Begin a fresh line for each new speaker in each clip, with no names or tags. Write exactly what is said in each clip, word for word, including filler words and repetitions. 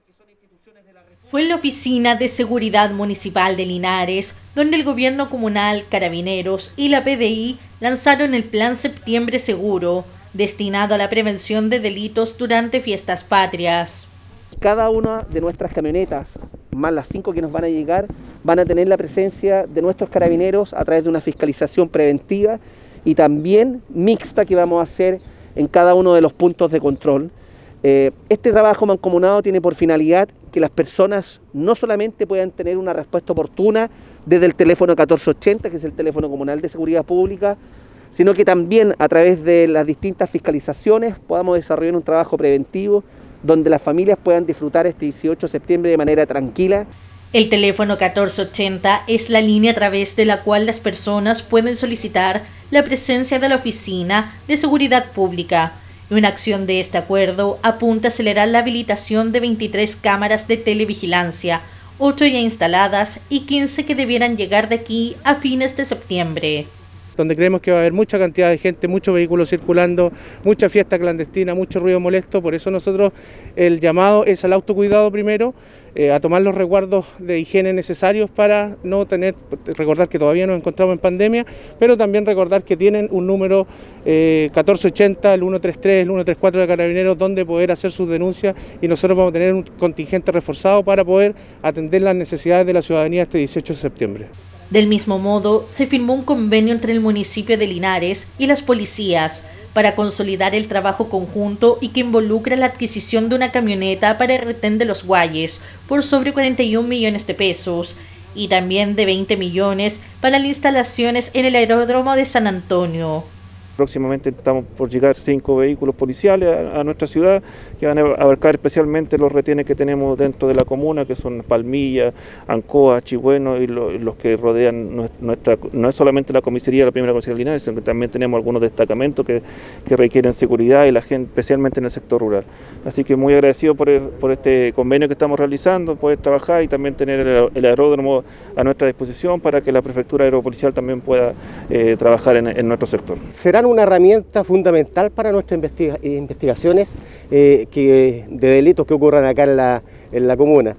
Fue en la Oficina de Seguridad Municipal de Linares, donde el gobierno comunal, Carabineros y la P D I lanzaron el Plan Septiembre Seguro, destinado a la prevención de delitos durante fiestas patrias.
Cada una de nuestras camionetas, más las cinco que nos van a llegar, van a tener la presencia de nuestros carabineros a través de una fiscalización preventiva y también mixta que vamos a hacer en cada uno de los puntos de control. Eh, este trabajo mancomunado tiene por finalidad que las personas no solamente puedan tener una respuesta oportuna desde el teléfono catorce ochenta, que es el teléfono comunal de seguridad pública, sino que también a través de las distintas fiscalizaciones podamos desarrollar un trabajo preventivo donde las familias puedan disfrutar este dieciocho de septiembre de manera tranquila.
El teléfono catorce ochenta es la línea a través de la cual las personas pueden solicitar la presencia de la Oficina de Seguridad Pública. Una acción de este acuerdo apunta a acelerar la habilitación de veintitrés cámaras de televigilancia, ocho ya instaladas y quince que debieran llegar de aquí a fines de septiembre.
Donde creemos que va a haber mucha cantidad de gente, muchos vehículos circulando, mucha fiesta clandestina, mucho ruido molesto. Por eso nosotros el llamado es al autocuidado primero, eh, a tomar los resguardos de higiene necesarios para no tener, recordar que todavía nos encontramos en pandemia, pero también recordar que tienen un número eh, catorce ochenta, el ciento treinta y tres, el ciento treinta y cuatro de Carabineros, donde poder hacer sus denuncias, y nosotros vamos a tener un contingente reforzado para poder atender las necesidades de la ciudadanía este dieciocho de septiembre.
Del mismo modo, se firmó un convenio entre el municipio de Linares y las policías para consolidar el trabajo conjunto y que involucra la adquisición de una camioneta para el retén de los Guayes por sobre cuarenta y un millones de pesos y también de veinte millones para las instalaciones en el aeródromo de San Antonio.
Próximamente estamos por llegar cinco vehículos policiales a, a nuestra ciudad que van a abarcar especialmente los retenes que tenemos dentro de la comuna, que son Palmilla, Ancoa, Chigüeno y lo, los que rodean nuestra, no es solamente la comisaría, la primera comisaría de Linares, sino que también tenemos algunos destacamentos que, que requieren seguridad y la gente, especialmente en el sector rural. Así que muy agradecido por, el, por este convenio que estamos realizando, poder trabajar y también tener el, el aeródromo a nuestra disposición para que la prefectura aeropolicial también pueda eh, trabajar en, en nuestro sector.
Serán una herramienta fundamental para nuestras investiga investigaciones eh, que, de delitos que ocurran acá en la, en la comuna.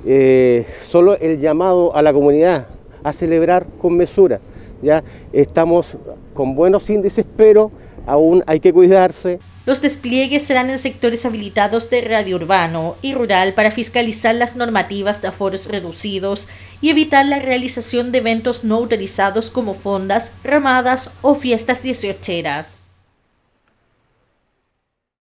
Eh, solo el llamado a la comunidad a celebrar con mesura. Ya estamos con buenos índices, pero aún hay que cuidarse.
Los despliegues serán en sectores habilitados de radio urbano y rural para fiscalizar las normativas de aforos reducidos y evitar la realización de eventos no autorizados como fondas, ramadas o fiestas dieciocheras.